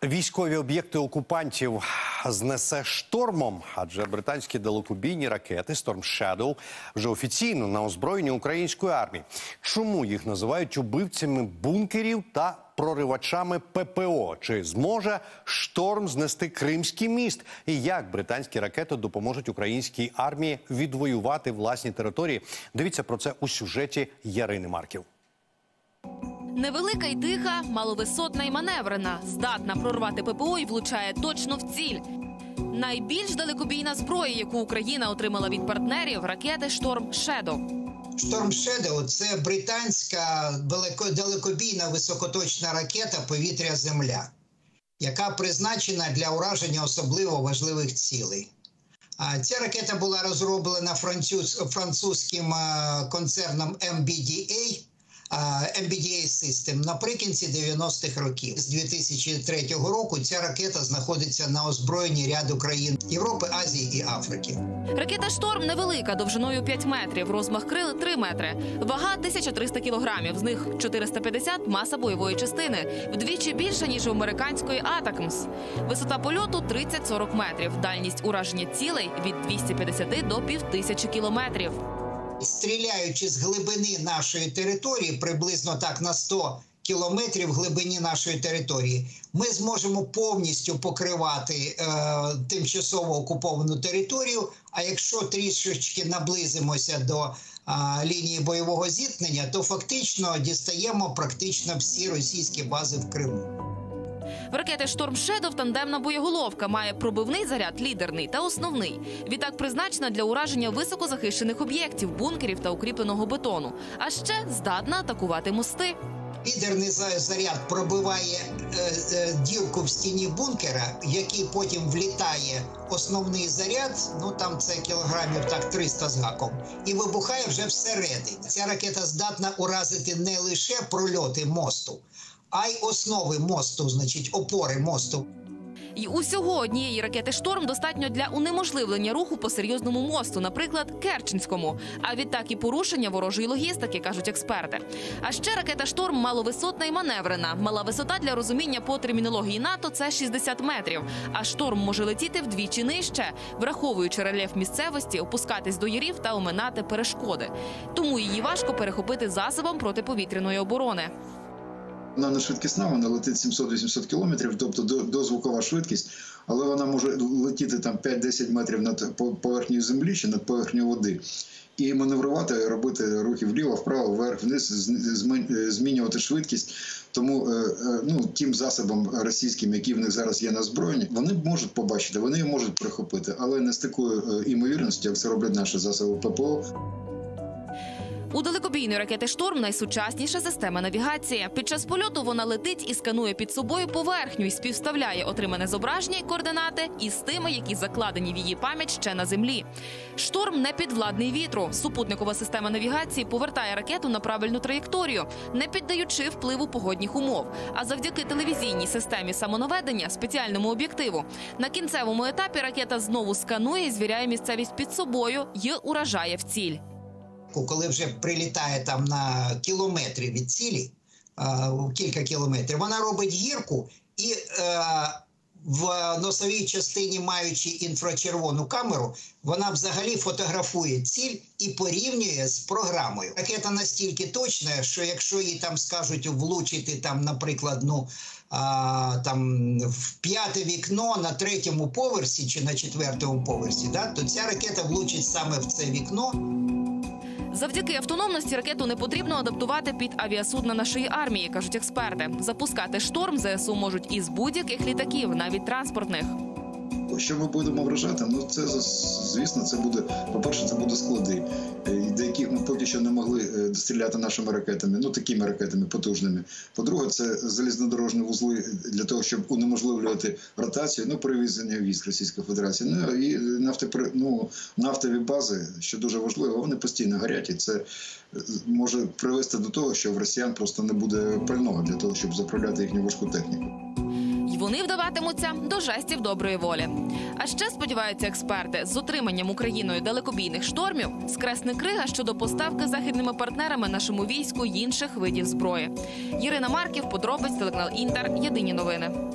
Військові об'єкти окупантів знесе штормом, адже британські далекобійні ракети Storm Shadow вже офіційно на озброєнні української армії. Чому їх називають убивцями бункерів та проривачами ППО? Чи зможе шторм знести Кримський міст? І як британські ракети допоможуть українській армії відвоювати власні території? Дивіться про це у сюжеті Ярини Марків. Невелика й тиха, маловисотна й маневрена, здатна прорвати ППО і влучає точно в ціль. Найбільш далекобійна зброя, яку Україна отримала від партнерів – ракети Storm Shadow. Storm Shadow – це британська далекобійна високоточна ракета повітря-земля, яка призначена для ураження особливо важливих цілей. Ця ракета була розроблена французьким концерном MBDA System наприкінці 90-х років. З 2003 року ця ракета знаходиться на озброєнні ряду країн Європи, Азії і Африки. Ракета «Шторм» невелика, довжиною 5 метрів, розмах крил – 3 метри. Вага – 1300 кілограмів, з них 450 – маса бойової частини, вдвічі більша, ніж у американської «Атакмс». Висота польоту – 30-40 метрів, дальність ураження цілей – від 250 до 1500 кілометрів. Стріляючи з глибини нашої території, приблизно так на 100 кілометрів глибині нашої території, ми зможемо повністю покривати тимчасово окуповану територію, а якщо трішечки наблизимося до лінії бойового зіткнення, то фактично дістаємо практично всі російські бази в Криму. В ракети Storm Shadow тандемна боєголовка, має пробивний заряд, лідерний та основний. Відтак призначена для ураження високозахищених об'єктів, бункерів та укріпленого бетону. А ще здатна атакувати мости. Лідерний заряд пробиває дірку в стіні бункера, в який потім влітає основний заряд, ну там це кілограмів так 300 з гаком, і вибухає вже всередині. Ця ракета здатна уразити не лише прольоти мосту, а й основи мосту, значить опори мосту. І усього однієї ракети «Шторм» достатньо для унеможливлення руху по серйозному мосту, наприклад, Керченському. А відтак і порушення ворожої логістики, кажуть експерти. А ще ракета «Шторм» маловисотна і маневрена. Мала висота для розуміння по термінології НАТО – це 60 метрів. А «Шторм» може летіти вдвічі нижче, враховуючи рельєф місцевості, опускатись до ярів та оминати перешкоди. Тому її важко перехопити засобом протиповітряної оборони. Вона не швидкісна, вона летить 700-800 кілометрів, тобто дозвукова швидкість, але вона може летіти там 5-10 метрів над поверхнею землі чи над поверхнею води. І маневрувати, робити рухи вліво, вправо, вверх, вниз, змінювати швидкість. Тому тим засобам російським, які в них зараз є на озброєнні, вони можуть побачити, вони її можуть прихопити, але не з такою імовірністю, як це роблять наші засоби ППО. У далекобійної ракети «Шторм» найсучасніша система навігації. Під час польоту вона летить і сканує під собою поверхню і співставляє отримане зображення і координати із тими, які закладені в її пам'ять ще на землі. «Шторм» не підвладний вітру. Супутникова система навігації повертає ракету на правильну траєкторію, не піддаючи впливу погодних умов. А завдяки телевізійній системі самонаведення, спеціальному об'єктиву, на кінцевому етапі ракета знову сканує і звіряє місцевість під собою і уражає в ціль. Коли вже прилітає там на кілометри від цілі, кілька кілометрів, вона робить гірку і в носовій частині, маючи інфрачервону камеру, вона взагалі фотографує ціль і порівнює з програмою. Ракета настільки точна, що якщо їй там скажуть влучити, там, наприклад, в 5-те вікно на 3-му поверсі чи на 4-му поверсі, то ця ракета влучить саме в це вікно. Завдяки автономності ракету не потрібно адаптувати під авіасудна нашої армії, кажуть експерти. Запускати «Шторм» ЗСУ можуть із будь-яких літаків, навіть транспортних. Що ми будемо вражати? Це, звісно, це буде, по-перше, це буде склади, до яких ми поки що не могли достріляти нашими ракетами, такими ракетами потужними. По-друге, це залізнодорожні вузли для того, щоб унеможливлювати ротацію, перевезення військ Російської Федерації. І нафтові бази, що дуже важливо, вони постійно горять, і це може привести до того, що в росіян просто не буде пального для того, щоб заправляти їхню важку техніку. І вони вдаватимуться до жестів доброї волі. А ще, сподіваються експерти, з отриманням Україною далекобійних «Штормів» скресне крига щодо поставки західними партнерами нашому війську інших видів зброї. Ярина Марків, подробиць, телеканал «Інтер», єдині новини.